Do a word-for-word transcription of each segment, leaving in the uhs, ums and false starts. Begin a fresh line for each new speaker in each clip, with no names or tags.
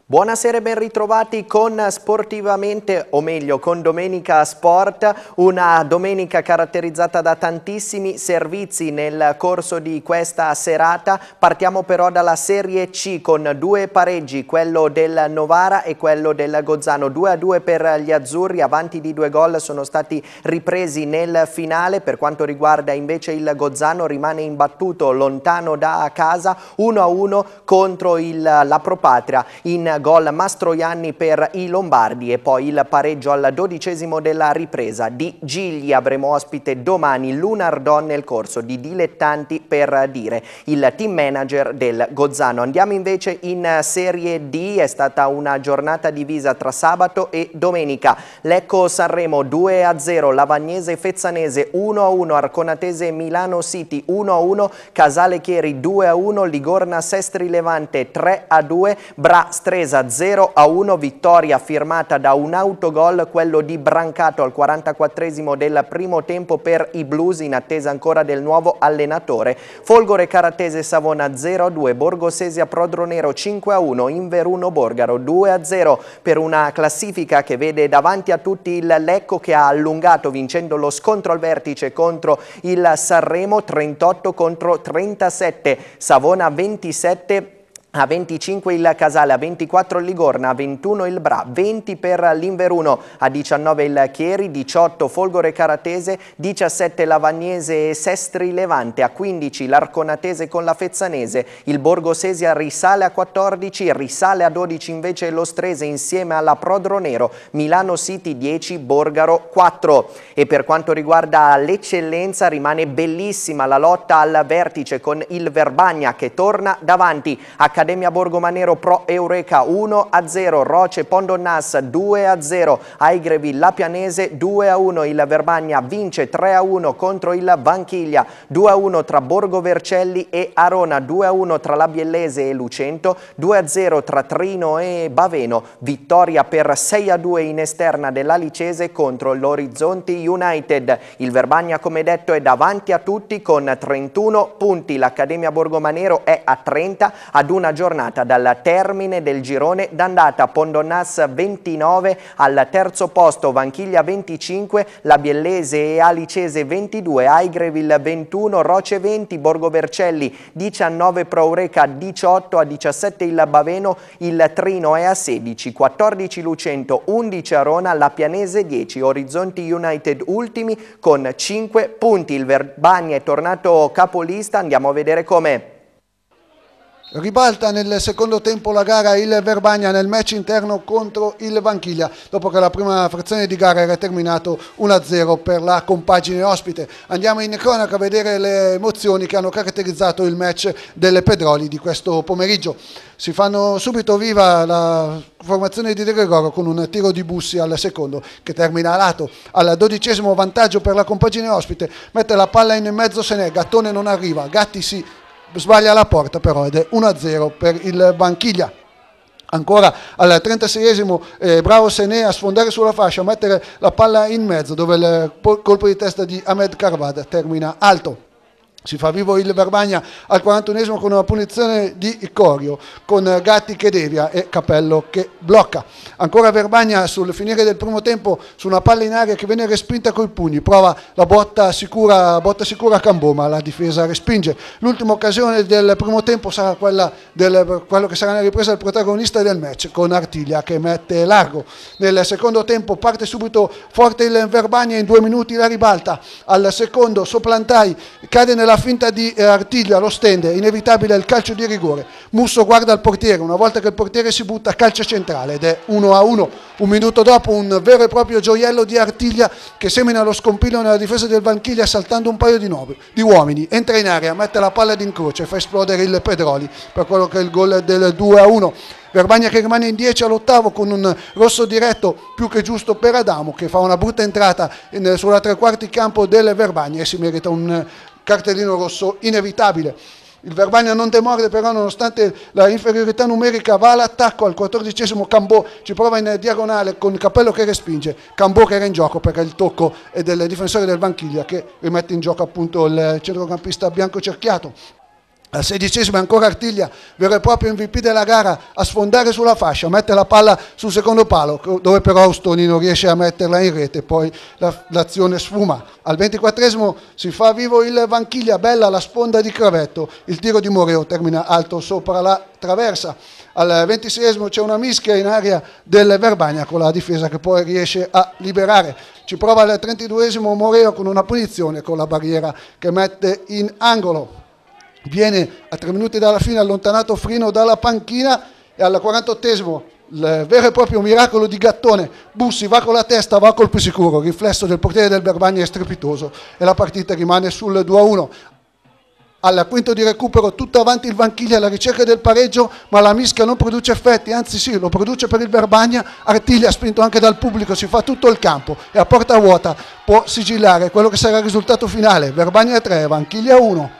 Buonasera e ben ritrovati con Sportivamente, o meglio con Domenica Sport, una domenica caratterizzata da tantissimi servizi nel corso di questa serata. Partiamo però dalla Serie C con due pareggi, quello del Novara e quello del Gozzano. due a due per gli azzurri, avanti di due gol sono stati ripresi nel finale. Per quanto riguarda invece il Gozzano, rimane imbattuto lontano da casa, uno a uno contro il, la Propatria. In gol Mastroianni per i Lombardi e poi il pareggio al dodicesimo della ripresa di Gigli. Avremo ospite domani Lunardon nel corso di Dilettanti per dire il team manager del Gozzano. Andiamo invece in Serie D, è stata una giornata divisa tra sabato e domenica. Lecco Sanremo due a zero, Lavagnese Fezzanese uno a uno, Arconatese Milano City uno a uno, Casale Chieri due a uno, Ligorna Sestri Levante tre a due, Bra Stresa zero a uno, vittoria firmata da un autogol, quello di Brancato al quarantaquattresimo del primo tempo per i Blues, in attesa ancora del nuovo allenatore. Folgore Caratese Savona zero a due, Borgosesia Prodronero cinque a uno, Inveruno Borgaro due a zero, per una classifica che vede davanti a tutti il Lecco, che ha allungato vincendo lo scontro al vertice contro il Sanremo trentotto contro trentasette, Savona ventisette a venticinque il Casale, a ventiquattro il Ligorna, a ventuno il Bra, venti per l'Inveruno, a diciannove il Chieri, diciotto Folgore Caratese, diciassette Lavagnese e Sestri Levante, a quindici l'Arconatese con la Fezzanese, il Borgosesia risale a quattordici, risale a dodici invece lo Strese insieme alla Prodronero, Milano City dieci, Borgaro quattro. E per quanto riguarda l'eccellenza rimane bellissima la lotta al vertice con il Verbagna che torna davanti. Accademia Borgomanero Pro Eureka uno a zero, Roce Pondonnas due a zero, Aigrevi La Pianese due a uno, il Verbagna vince tre a uno contro il Vanchiglia, due a uno tra Borgo Vercelli e Arona, due a uno tra la Biellese e Lucento, due a zero tra Trino e Baveno, vittoria per sei a due in esterna dell'Alicese contro l'Orizzonti United. Il Verbagna, come detto, è davanti a tutti con trentuno punti, l'Accademia Borgomanero è a trenta, ad una giornata dal termine del girone d'andata. Pondonnas ventinove, al terzo posto Vanchiglia venticinque, la Biellese e Alicese ventidue, Aigreville ventuno, Roce venti, Borgo Vercelli diciannove, Pro Eureka diciotto, a diciassette il Baveno, il Trino è a sedici, quattordici Lucento, undici Arona, la Pianese dieci, Orizzonti United ultimi con cinque punti. Il Verbagna è tornato capolista, andiamo a vedere come.
Ribalta nel secondo tempo la gara il Verbagna nel match interno contro il Vanchiglia, dopo che la prima frazione di gara era terminato uno a zero per la compagine ospite. Andiamo in cronaca a vedere le emozioni che hanno caratterizzato il match delle Pedroli di questo pomeriggio. Si fanno subito viva la formazione di De Gregorio con un tiro di Bussi al secondo che termina a lato. Al dodicesimo vantaggio per la compagine ospite, mette la palla in mezzo Senè, Gattone non arriva, Gatti si sbaglia la porta però ed è uno a zero per il Vanchiglia. Ancora al trentaseiesimo eh, bravo Senè a sfondare sulla fascia, a mettere la palla in mezzo dove il colpo di testa di Ahmed Carvad termina alto. Si fa vivo il Verbagna al quarantunesimo con una punizione di Corio, con Gatti che devia e Capello che blocca. Ancora Verbagna sul finire del primo tempo su una palla in aria che viene respinta coi pugni, prova la botta sicura, botta sicura a Cambò, ma la difesa respinge. L'ultima occasione del primo tempo sarà quella del, quello che sarà la ripresa del protagonista del match, con Artiglia che mette largo. Nel secondo tempo parte subito forte il Verbagna, in due minuti la ribalta. Al secondo Soplantai cade nella finta di eh, Artiglia, lo stende, inevitabile il calcio di rigore. Musso guarda il portiere, una volta che il portiere si butta, calcio centrale ed è uno a uno. Un minuto dopo un vero e proprio gioiello di Artiglia che semina lo scompiglio nella difesa del Vanchiglia saltando un paio di, nuovi, di uomini, entra in area, mette la palla d'incrocio e fa esplodere il Pedroli per quello che è il gol del due a uno. Verbagna che rimane in dieci all'ottavo con un rosso diretto più che giusto per Adamo, che fa una brutta entrata in, sulla tre quarti campo del Verbagna e si merita un cartellino rosso inevitabile. Il Verbagna non demorde però, nonostante la inferiorità numerica, va all'attacco. Al quattordicesimo Cambò ci prova in diagonale con Capello che respinge, Cambò che era in gioco perché il tocco è del difensore del Vanchiglia che rimette in gioco appunto il centrocampista bianco cerchiato. Al sedicesimo ancora Artiglia, vero e proprio M V P della gara, a sfondare sulla fascia, mette la palla sul secondo palo, dove però Austoni non riesce a metterla in rete, poi l'azione sfuma. Al ventiquattresimo si fa vivo il Vanchiglia, bella la sponda di Cravetto, il tiro di Moreo termina alto sopra la traversa. Al ventiseiesimo c'è una mischia in area del Verbania con la difesa che poi riesce a liberare. Ci prova al trentaduesimo Moreo con una punizione con la barriera che mette in angolo. Viene a tre minuti dalla fine allontanato Frino dalla panchina e al quarantottesimo il vero e proprio miracolo di Gattone. Bussi va con la testa, va col più sicuro, riflesso del portiere del Verbania è strepitoso e la partita rimane sul due a uno. Al quinto di recupero tutto avanti il Vanchiglia alla ricerca del pareggio, ma la mischia non produce effetti, anzi sì, lo produce per il Verbania. Artiglia, spinto anche dal pubblico, si fa tutto il campo e a porta vuota può sigillare quello che sarà il risultato finale. Verbania tre, Vanchiglia uno.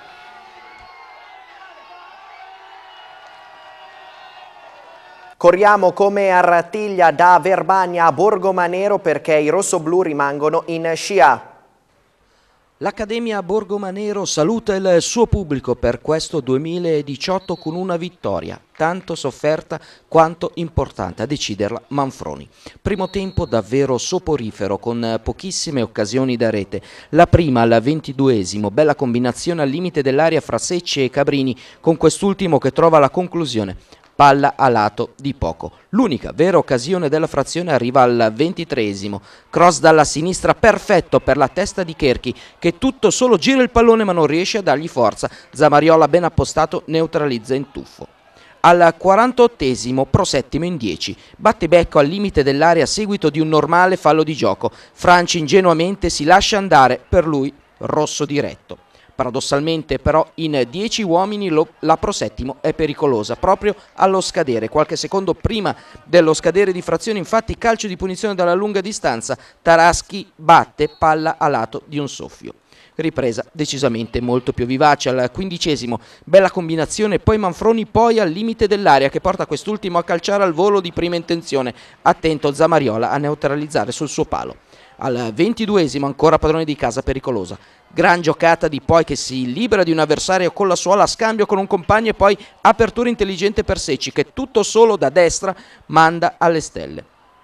Corriamo come Artiglia da Verbania a Borgomanero perché i rossoblù rimangono in scia.
L'Accademia Borgomanero saluta il suo pubblico per questo duemiladiciotto con una vittoria, tanto sofferta quanto importante, a deciderla Manfroni. Primo tempo davvero soporifero con pochissime occasioni da rete. La prima al ventiduesimo, bella combinazione al limite dell'area fra Secci e Cabrini, con quest'ultimo che trova la conclusione. Palla a lato di poco. L'unica vera occasione della frazione arriva al ventitreesimo. Cross dalla sinistra perfetto per la testa di Cherchi che tutto solo gira il pallone ma non riesce a dargli forza. Zamariola ben appostato neutralizza in tuffo. Al quarantottesimo Prosettimo in dieci. Batte becco al limite dell'area a seguito di un normale fallo di gioco. Franci ingenuamente si lascia andare, per lui rosso diretto. Paradossalmente però in dieci uomini lo, la Prosettimo è pericolosa proprio allo scadere. Qualche secondo prima dello scadere di frazione infatti calcio di punizione dalla lunga distanza. Taraschi batte palla a lato di un soffio. Ripresa decisamente molto più vivace al quindicesimo, bella combinazione, poi Manfroni poi al limite dell'area che porta quest'ultimo a calciare al volo di prima intenzione. Attento Zamariola a neutralizzare sul suo palo. Al ventiduesimo ancora padrone di casa pericolosa. Gran giocata di poi che si libera di un avversario con la suola a scambio con un compagno e poi apertura intelligente per Secci che tutto solo da destra manda alle stelle.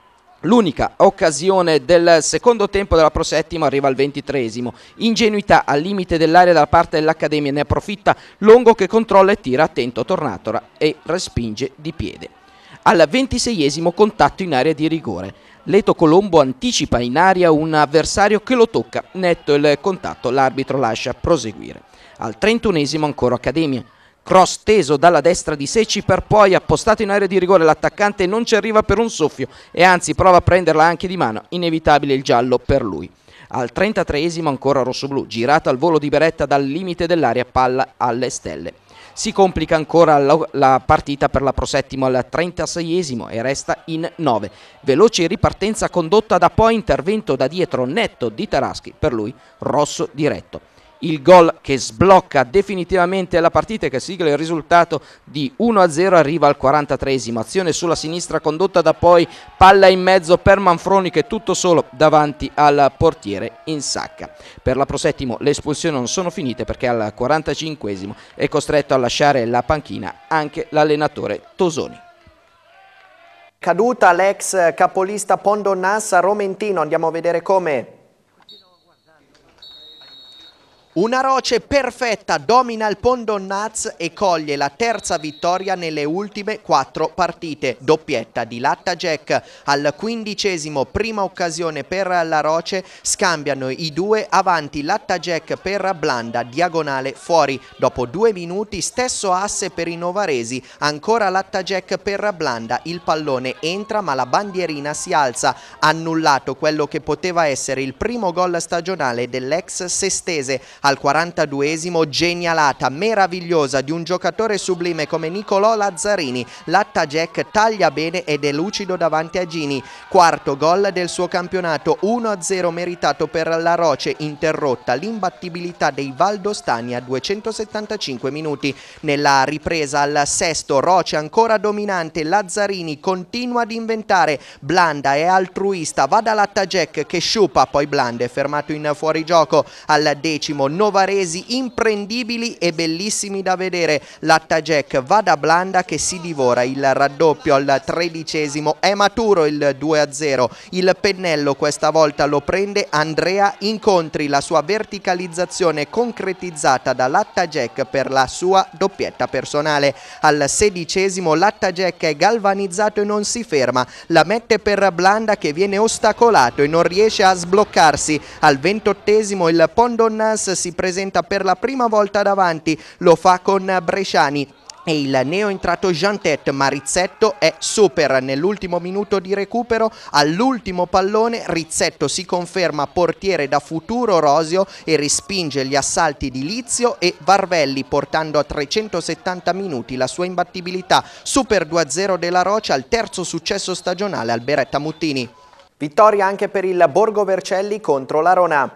L'unica occasione del secondo tempo della Prosettimo arriva al ventitreesimo. Ingenuità al limite dell'area da parte dell'Accademia, ne approfitta Longo che controlla e tira, attento Tornatora e respinge di piede. Al ventiseiesimo contatto in area di rigore. Leto Colombo anticipa in aria un avversario che lo tocca, netto il contatto, l'arbitro lascia proseguire. Al trentunesimo ancora Accademia, cross teso dalla destra di Secci per poi appostato in area di rigore, l'attaccante non ci arriva per un soffio e anzi prova a prenderla anche di mano, inevitabile il giallo per lui. Al trentatreesimo ancora rossoblù, girato al volo di Beretta dal limite dell'area, palla alle stelle. Si complica ancora la, la partita per la Prosettimo al trentaseiesimo e resta in nove. Veloce ripartenza condotta da poi intervento da dietro netto di Taraschi, per lui rosso diretto. Il gol che sblocca definitivamente la partita e che sigla il risultato di uno a zero arriva al quarantatreesimo. Azione sulla sinistra condotta da poi, palla in mezzo per Manfroni che tutto solo davanti al portiere insacca. Per la Prosettimo le espulsioni non sono finite perché al quarantacinquesimo è costretto a lasciare la panchina anche l'allenatore Tosoni.
Caduta l'ex capolista Pondonnassa Romentino, andiamo a vedere come. Una Roce perfetta domina il Pondonnaz e coglie la terza vittoria nelle ultime quattro partite. Doppietta di Latta Jack al quindicesimo, prima occasione per la Roce, scambiano i due avanti Latta Jack per Blanda, diagonale fuori. Dopo due minuti stesso asse per i novaresi, ancora Latta Jack per Blanda, il pallone entra ma la bandierina si alza. Annullato quello che poteva essere il primo gol stagionale dell'ex sestese. Al quarantaduesimo genialata meravigliosa di un giocatore sublime come Nicolò Lazzarini. Latta Jack taglia bene ed è lucido davanti a Gini. Quarto gol del suo campionato, uno a zero meritato per la Roce, interrotta l'imbattibilità dei valdostani a duecentosettantacinque minuti. Nella ripresa al sesto, Roce ancora dominante, Lazzarini continua ad inventare, Blanda è altruista, va da Latta Jack che sciupa, poi Blanda è fermato in fuorigioco. Al decimo novaresi imprendibili e bellissimi da vedere. L'Attajack va da Blanda che si divora il raddoppio al tredicesimo, è maturo il due a zero, il pennello questa volta lo prende Andrea Incontri, la sua verticalizzazione concretizzata dall'Attajack per la sua doppietta personale. Al sedicesimo l'Attajack è galvanizzato e non si ferma, la mette per Blanda che viene ostacolato e non riesce a sbloccarsi. Al ventottesimo il Pondonnas si presenta per la prima volta davanti, lo fa con Bresciani e il neoentrato Jantet, ma Rizzetto è super. Nell'ultimo minuto di recupero, all'ultimo pallone, Rizzetto si conferma portiere da futuro roseo e respinge gli assalti di Lizio e Varvelli, portando a trecentosettanta minuti la sua imbattibilità. Super due a zero della Rocia, al terzo successo stagionale al Beretta Muttini. Vittoria anche per il Borgo Vercelli contro la Rona.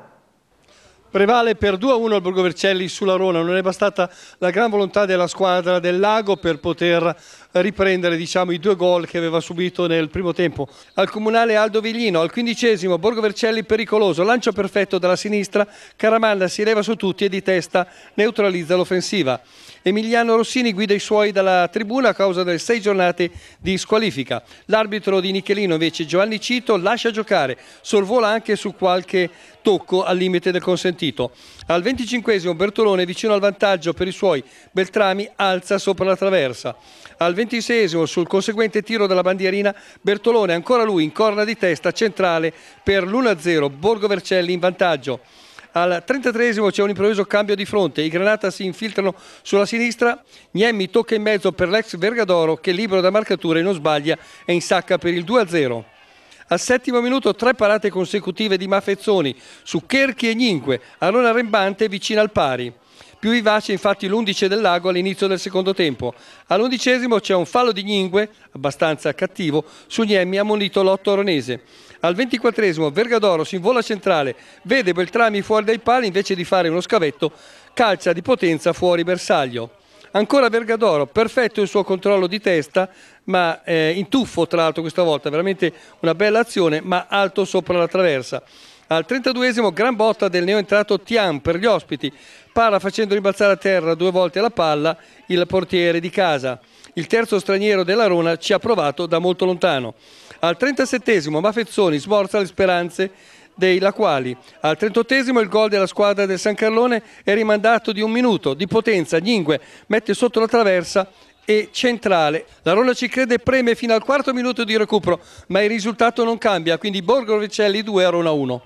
Prevale per due a uno il Borgo Vercelli sulla Rona, non è bastata la gran volontà della squadra del Lago per poter riprendere, diciamo, i due gol che aveva subito nel primo tempo. Al comunale Aldo Viglino, al quindicesimo, Borgo Vercelli pericoloso, lancio perfetto dalla sinistra, Caramanna si leva su tutti e di testa neutralizza l'offensiva. Emiliano Rossini guida i suoi dalla tribuna a causa delle sei giornate di squalifica. L'arbitro di Nichelino invece, Giovanni Cito, lascia giocare, sorvola anche su qualche tocco al limite del consentito. Al venticinquesimo Bertolone, vicino al vantaggio per i suoi, Beltrami alza sopra la traversa. Al ventiseiesimo, sul conseguente tiro della bandierina, Bertolone, ancora lui in corna di testa centrale per l'uno a zero, Borgo Vercelli in vantaggio. Al trentatreesimo c'è un improvviso cambio di fronte, i Granata si infiltrano sulla sinistra, Niemmi tocca in mezzo per l'ex Vergadoro che libero da marcatura e non sbaglia e insacca per il due a zero. Al settimo minuto tre parate consecutive di Maffezzoni su Cherchi e Gningue, Arona Rembante vicino al pari. Più vivace infatti l'undici del Lago all'inizio del secondo tempo. All'undicesimo c'è un fallo di Gningue, abbastanza cattivo, su Niemmi ammonito l'otto aronese. Al ventiquattresimo Vergadoro si invola centrale, vede Beltrami fuori dai pali, invece di fare uno scavetto calcia di potenza fuori bersaglio. Ancora Vergadoro, perfetto il suo controllo di testa, ma eh, in tuffo tra l'altro questa volta, veramente una bella azione, ma alto sopra la traversa. Al trentaduesimo gran botta del neoentrato Tiam per gli ospiti, para facendo rimbalzare a terra due volte la palla il portiere di casa. Il terzo straniero della Rona ci ha provato da molto lontano. Al trentasettesimo Maffezzoni smorza le speranze dei Laquali. Al trentottesimo il gol della squadra del San Carlone è rimandato di un minuto di potenza. Gningue mette sotto la traversa e centrale. La Rona ci crede, preme fino al quarto minuto di recupero, ma il risultato non cambia, quindi Borgo Vercelli due a Rona uno.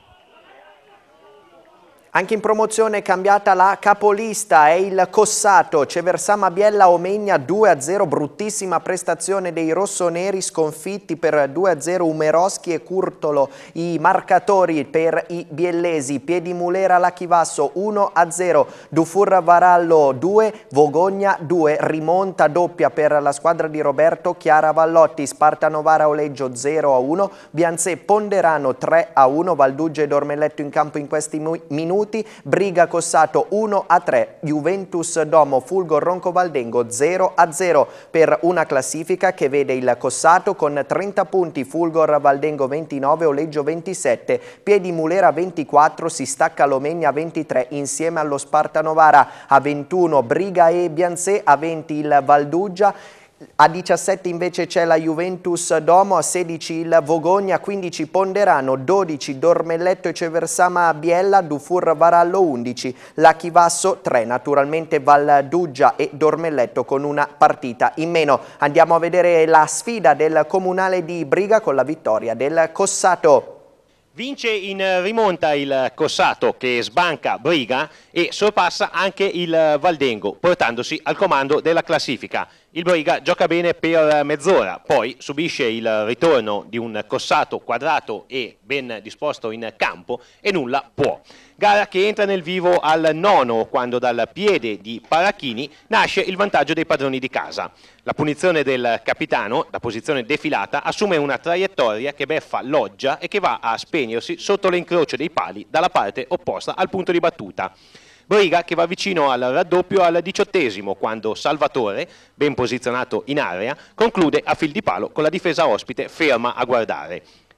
Anche in promozione è cambiata la capolista, è il Cossato, Ceversama Biella Omegna due a zero, bruttissima prestazione dei rossoneri, sconfitti per due a zero Umeroschi e Curtolo, i marcatori per i biellesi, Piedimulera Lachivasso uno a zero, Dufour Varallo due, Vogogna due, rimonta doppia per la squadra di Roberto Chiara Vallotti, Sparta Novara Oleggio zero a uno, Bianzè Ponderano tre a uno, Valduggia e Dormelletto in campo in questi minuti, Briga Cossato uno a tre, Juventus Domo Fulgor Roncovaldengo zero a zero, per una classifica che vede il Cossato con trenta punti, Fulgor Valdengo ventinove, Oleggio ventisette, Piedimulera ventiquattro, si stacca l'Omegna ventitré insieme allo Sparta Novara, a ventuno Briga e Bianzè, a venti il Valduggia. A diciassette invece c'è la Juventus Domo, a sedici il Vogogna, a quindici Ponderano, dodici Dormelletto e Ceversama Biella, Dufour Varallo undici, Lachivasso tre, naturalmente Valduggia e Dormelletto con una partita in meno. Andiamo a vedere la sfida del Comunale di Briga con la vittoria del Cossato.
Vince in rimonta il Cossato che sbanca Briga e sorpassa anche il Valdengo, portandosi al comando della classifica. Il Briga gioca bene per mezz'ora, poi subisce il ritorno di un Cossato quadrato e ben disposto in campo e nulla può. Gara che entra nel vivo al nono, quando dal piede di Paracchini nasce il vantaggio dei padroni di casa. La punizione del capitano, da posizione defilata, assume una traiettoria che beffa Loggia e che va a spegnersi sotto l'incrocio dei pali dalla parte opposta al punto di battuta. Briga che va vicino al raddoppio al diciottesimo, quando Salvatore, ben posizionato in area, conclude a fil di palo con la difesa ospite ferma a guardare.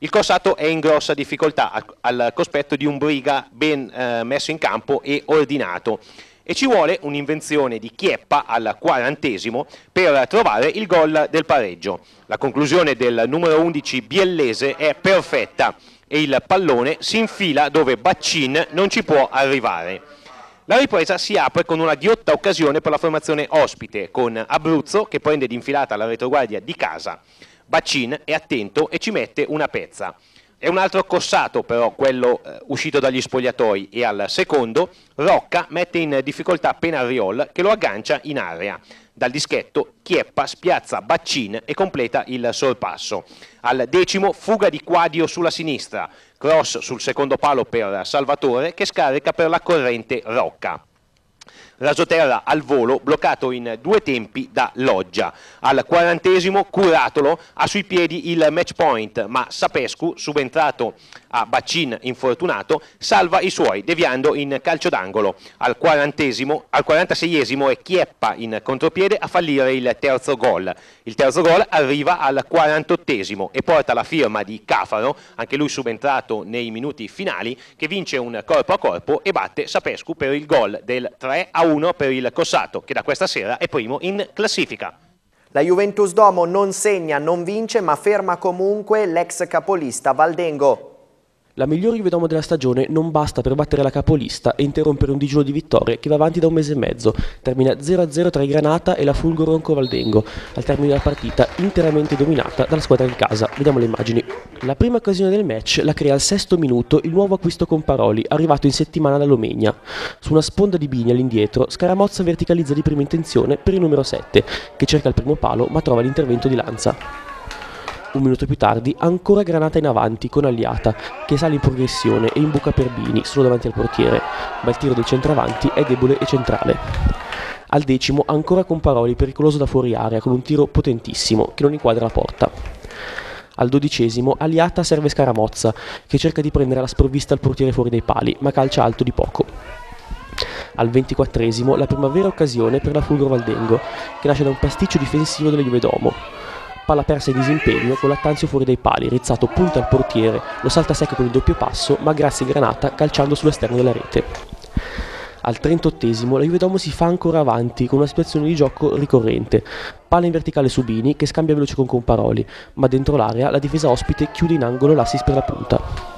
Il Cossato è in grossa difficoltà al, al cospetto di un Briga ben eh, messo in campo e ordinato, e ci vuole un'invenzione di Chieppa al quarantesimo per trovare il gol del pareggio. La conclusione del numero undici biellese è perfetta e il pallone si infila dove Baccin non ci può arrivare. La ripresa si apre con una ghiotta occasione per la formazione ospite, con Abruzzo che prende d'infilata la retroguardia di casa. Baccin è attento e ci mette una pezza. È un altro Cossato però quello eh, uscito dagli spogliatoi, e al secondo Rocca mette in difficoltà Penarriol che lo aggancia in area. Dal dischetto Chieppa spiazza Baccin e completa il sorpasso. Al decimo fuga di Quadio sulla sinistra, cross sul secondo palo per Salvatore che scarica per la corrente Rocca. Rasoterra al volo, bloccato in due tempi da Loggia. Al quarantesimo Curatolo ha sui piedi il match point, ma Sapescu, subentrato a Baccin infortunato, salva i suoi deviando in calcio d'angolo. Al quarantesimo, al quarantaseiesimo è Chieppa in contropiede a fallire il terzo gol. Il terzo gol arriva al quarantottesimo e porta la firma di Cafaro, anche lui subentrato nei minuti finali, che vince un corpo a corpo e batte Sapescu per il gol del tre a uno per il Cossato, che da questa sera è primo in classifica.
La Juventus Domo non segna, non vince, ma ferma comunque l'ex capolista Valdengo.
La migliore Juvedomo della stagione non basta per battere la capolista e interrompere un digiuno di vittorie che va avanti da un mese e mezzo. Termina zero a zero tra i Granata e la Fulgor Ronco Valdengo, al termine della partita interamente dominata dalla squadra di casa. Vediamo le immagini. La prima occasione del match la crea al sesto minuto il nuovo acquisto Comparoli, arrivato in settimana dall'Omegna. Su una sponda di Bini all'indietro, Scaramozza verticalizza di prima intenzione per il numero sette, che cerca il primo palo ma trova l'intervento di Lanza. Un minuto più tardi, ancora Granata in avanti con Aliata, che sale in progressione e imbuca per Bini solo davanti al portiere, ma il tiro del centravanti è debole e centrale. Al decimo, ancora Comparoli, pericoloso da fuori area, con un tiro potentissimo che non inquadra la porta. Al dodicesimo, Aliata serve Scaramozza, che cerca di prendere la sprovvista al portiere fuori dai pali, ma calcia alto di poco. Al ventiquattresimo, la prima vera occasione per la Fulgor Valdengo, che nasce da un pasticcio difensivo della Juvedomo. Palla persa in disimpegno con Lattanzio fuori dai pali, rizzato punta al portiere, lo salta secco con il doppio passo, ma grazie Granata calciando sull'esterno della rete. Al trentottesimo la Juvedomo si fa ancora avanti con una situazione di gioco ricorrente. Palla in verticale su Bini che scambia veloce con Comparoli, ma dentro l'area la difesa ospite chiude in angolo l'assist per la punta.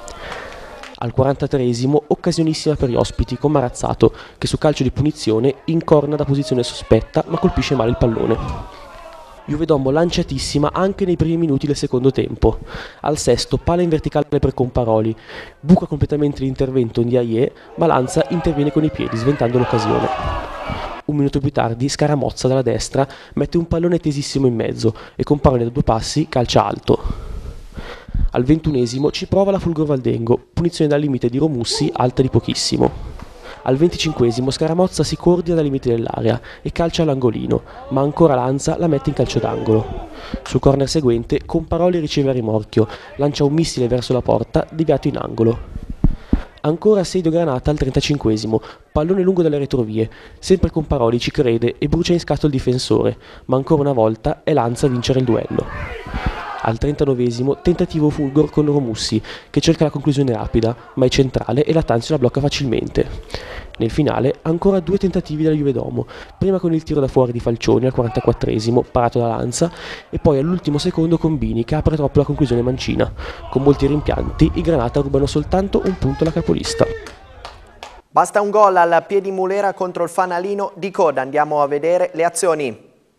Al quarantatreesimo occasionissima per gli ospiti con Marazzato che su calcio di punizione incorna da posizione sospetta ma colpisce male il pallone. Juvedomo lanciatissima anche nei primi minuti del secondo tempo. Al sesto, palla in verticale per Comparoli, buca completamente l'intervento di Aie, ma Lanza interviene con i piedi, sventando l'occasione. Un minuto più tardi, Scaramozza dalla destra mette un pallone tesissimo in mezzo e Comparoli da due passi calcia alto. Al ventunesimo ci prova la Fulgor Valdengo, punizione dal limite di Romussi, alta di pochissimo. Al venticinquesimo Scaramozza si coordina dai limiti dell'area e calcia all'angolino, ma ancora Lanza la mette in calcio d'angolo. Sul corner seguente Comparoli riceve a rimorchio, lancia un missile verso la porta, deviato in angolo. Ancora Seido Granata al trentacinquesimo, pallone lungo dalle retrovie, sempre Comparoli ci crede e brucia in scatto il difensore, ma ancora una volta è Lanza a vincere il duello. Al trentanovesimo tentativo Fulgor con Romussi, che cerca la conclusione rapida, ma è centrale e Lattanzio la blocca facilmente. Nel finale ancora due tentativi della Juvedomo, prima con il tiro da fuori di Falcioni al quarantaquattresimo, parato da Lanza, e poi all'ultimo secondo con Bini che apre troppo la conclusione mancina. Con molti rimpianti i Granata rubano soltanto un punto alla capolista.
Basta un gol al Piedimulera contro il fanalino di coda, andiamo a vedere le azioni.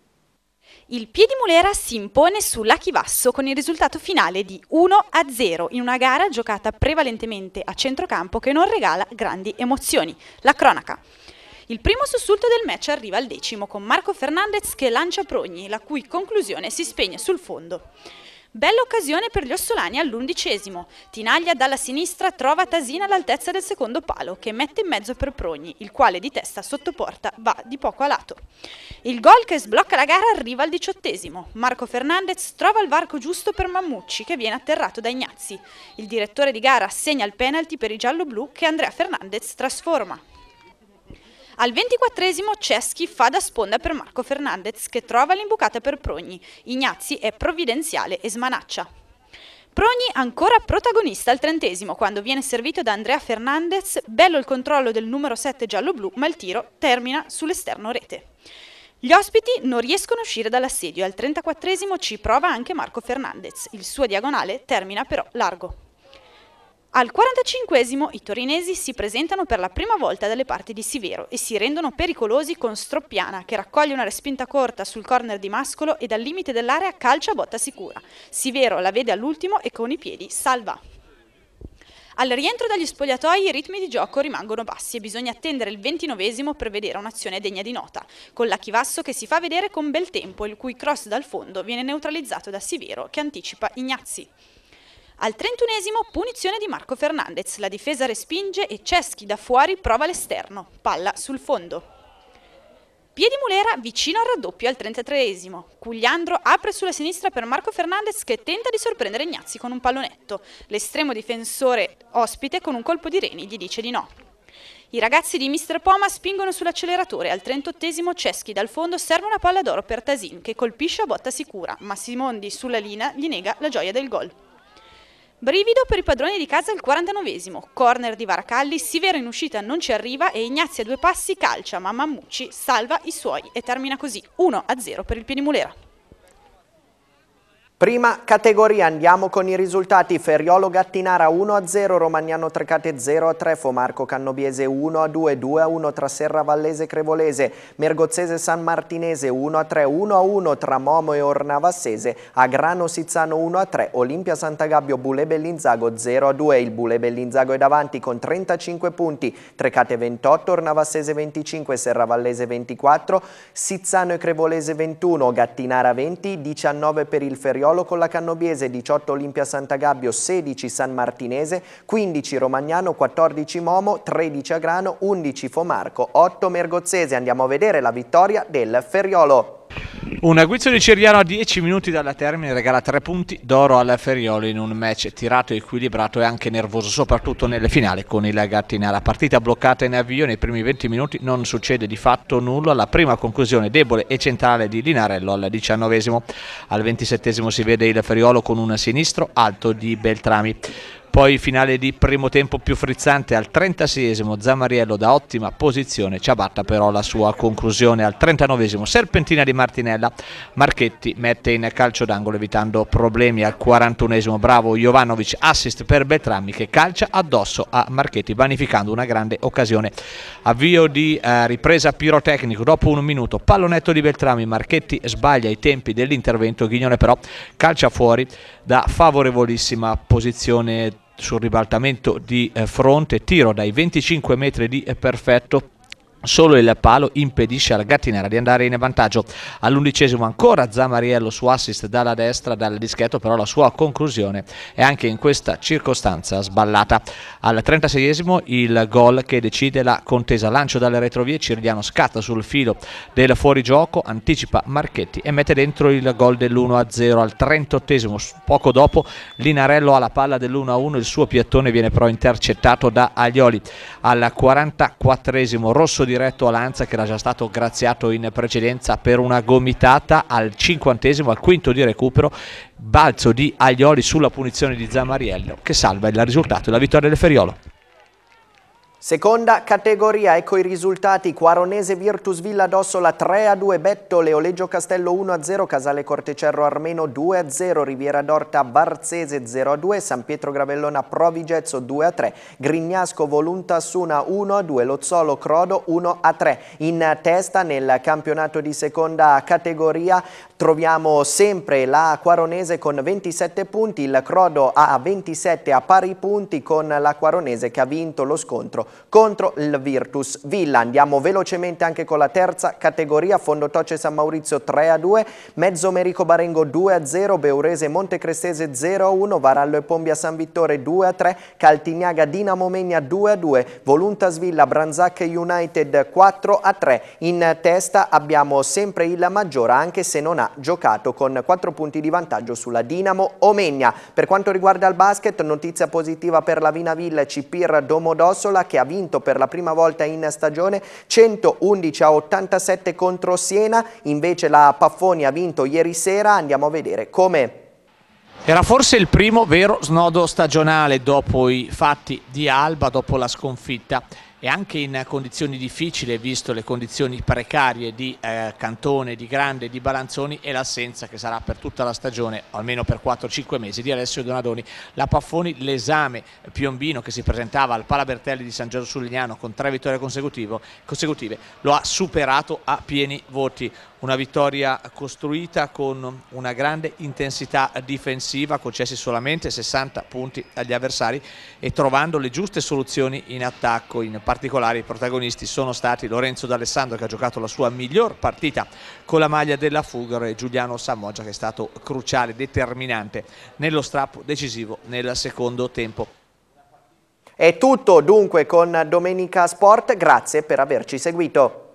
Il Piedimulera si impone sull'A Chivasso con il risultato finale di uno a zero in una gara giocata prevalentemente a centrocampo che non regala grandi emozioni. La cronaca. Il primo sussulto del match arriva al decimo con Marco Fernandez che lancia Progni, la cui conclusione si spegne sul fondo. Bella occasione per gli ossolani all'undicesimo. Tinaglia dalla sinistra trova Tasina all'altezza del secondo palo che mette in mezzo per Progni, il quale di testa sotto porta va di poco a lato. Il gol che sblocca la gara arriva al diciottesimo. Marco Fernandez trova il varco giusto per Mammucci che viene atterrato da Ignazzi. Il direttore di gara segna il penalty per i gialloblu che Andrea Fernandez trasforma. Al ventiquattresimo Ceschi fa da sponda per Marco Fernandez che trova l'imbucata per Progni. Ignazzi è provvidenziale e smanaccia. Progni ancora protagonista al trentesimo quando viene servito da Andrea Fernandez, bello il controllo del numero sette giallo-blu, ma il tiro termina sull'esterno rete. Gli ospiti non riescono a uscire dall'assedio e al trentaquattresimo ci prova anche Marco Fernandez, il suo diagonale termina però largo. Al quarantacinquesimo i torinesi si presentano per la prima volta dalle parti di Sivero e si rendono pericolosi con Stroppiana che raccoglie una respinta corta sul corner di Mascolo e dal limite dell'area calcia a botta sicura. Sivero la vede all'ultimo e con i piedi salva. Al rientro dagli spogliatoi i ritmi di gioco rimangono bassi e bisogna attendere il ventinovesimo per vedere un'azione degna di nota, con la Chivasso che si fa vedere con bel tempo, il cui cross dal fondo viene neutralizzato da Sivero che anticipa Ignazzi. Al trentunesimo punizione di Marco Fernandez, la difesa respinge e Ceschi da fuori prova l'esterno, palla sul fondo. Piedimulera vicino al raddoppio al trentatreesimo. Cugliandro apre sulla sinistra per Marco Fernandez che tenta di sorprendere Ignazzi con un pallonetto. L'estremo difensore ospite con un colpo di reni gli dice di no. I ragazzi di mister Poma spingono sull'acceleratore. Al trentottesimo Ceschi dal fondo serve una palla d'oro per Tasin che colpisce a botta sicura, ma Simondi sulla linea gli nega la gioia del gol. Brivido per i padroni di casa al quarantanovesimo, corner di Varacalli, Sivero in uscita non ci arriva e Ignazzi a due passi calcia, ma Mammucci salva i suoi e termina così uno a zero per il Piedimulera.
Prima categoria, andiamo con i risultati. Ferriolo Gattinara uno a zero, Romagnano Trecate zero a tre, Fomarco Cannobiese uno a due, due a uno tra Serra Vallese Crevolese, Mergozzese San Martinese uno a tre, uno a uno tra Momo e Ornavassese, Agrano Sizzano uno a tre, Olimpia Sant'Agabbio Bule Bellinzago zero a due, il Bule Bellinzago è davanti con trentacinque punti, Trecate ventotto, Ornavassese venticinque, Serra Vallese ventiquattro, Sizzano e Crevolese ventuno, Gattinara venti, diciannove per il Ferriolo con la Cannobiese, diciotto Olimpia Sant'Agabbio, sedici San Martinese, quindici Romagnano, quattordici Momo, tredici Agrano, undici Fomarco, otto Mergozzese. Andiamo a vedere la vittoria del Ferriolo.
Un guizzo di Ciriano a dieci minuti dalla termine regala tre punti d'oro al Ferriolo in un match tirato, equilibrato e anche nervoso, soprattutto nelle finali con il Gattinara. Partita bloccata in avvio, nei primi venti minuti non succede di fatto nulla, la prima conclusione debole e centrale di Linarello al diciannovesimo. Al ventisettesimo si vede il Ferriolo con un sinistro alto di Beltrami. Poi finale di primo tempo più frizzante al trentaseiesimo, Zammariello da ottima posizione ciabatta però la sua conclusione. Al trentanovesimo serpentina di Martinella, Marchetti mette in calcio d'angolo evitando problemi. Al quarantunesimo bravo Jovanovic, assist per Beltrami che calcia addosso a Marchetti vanificando una grande occasione. Avvio di eh, ripresa pirotecnico dopo un minuto, pallonetto di Beltrami, Marchetti sbaglia i tempi dell'intervento, Ghignone però calcia fuori da favorevolissima posizione sul ribaltamento di eh, fronte, tiro dai venticinque metri di eh, perfetto. Solo il palo impedisce al Gattinara di andare in vantaggio. All'undicesimo ancora Zammariello su assist dalla destra, dal dischetto, però la sua conclusione è anche in questa circostanza sballata. Al trentaseiesimo il gol che decide la contesa, lancio dalle retrovie, Ciriano scatta sul filo del fuorigioco, anticipa Marchetti e mette dentro il gol dell'uno a zero. Al trentottesimo, poco dopo, Linarello ha la palla dell'uno a uno, il suo piattone viene però intercettato da Aglioli. Al quarantaquattresimo Rosso diretto a Lanza che era già stato graziato in precedenza per una gomitata. Al cinquantesimo, al quinto di recupero, balzo di Aglioli sulla punizione di Zammariello che salva il risultato e la vittoria del Ferriolo.
Seconda categoria, ecco i risultati. Quaronese Virtus Villa d'Ossola tre a due, Bettole Oleggio Castello uno a zero, Casale Cortecerro Armeno due a zero, Riviera d'Orta Varzese zero a due, San Pietro Gravellona Provigezzo due a tre, Grignasco Volunta Assuna uno a due, Lozzolo Crodo uno a tre. In testa nel campionato di seconda categoria troviamo sempre la Quaronese con ventisette punti, il Crodo ha ventisette a pari punti con la Quaronese che ha vinto lo scontro contro il Virtus Villa. Andiamo velocemente anche con la terza categoria. Fondotoce San Maurizio tre a due, Mezzo Merico Barengo due a zero, Beurese Montecrestese zero a uno, Varallo e Pombia San Vittore due a tre, Caltignaga Dinamo Megna due a due, Voluntas Villa Branzacche United quattro a tre. In testa abbiamo sempre il Maggiora anche se non ha giocato, con quattro punti di vantaggio sulla Dinamo Omegna. Per quanto riguarda il basket, notizia positiva per la Vinaville Cipir Domodossola che ha vinto per la prima volta in stagione centoundici a ottantasette contro Siena, invece la Paffoni ha vinto ieri sera. Andiamo a vedere come.
Era forse il primo vero snodo stagionale dopo i fatti di Alba, dopo la sconfitta, e anche in condizioni difficili, visto le condizioni precarie di eh, Cantone, di Grande, di Balanzoni e l'assenza che sarà per tutta la stagione, almeno per quattro cinque mesi, di Alessio Donadoni. La Paffoni, l'esame piombino che si presentava al Palabertelli di San Giorgio sul Lignano con tre vittorie consecutive, lo ha superato a pieni voti. Una vittoria costruita con una grande intensità difensiva, concessi solamente sessanta punti agli avversari e trovando le giuste soluzioni in attacco. In particolare i protagonisti sono stati Lorenzo D'Alessandro, che ha giocato la sua miglior partita con la maglia della Fugger, e Giuliano Samoggia, che è stato cruciale, determinante nello strappo decisivo nel secondo tempo.
È tutto dunque con Domenica Sport, grazie per averci seguito.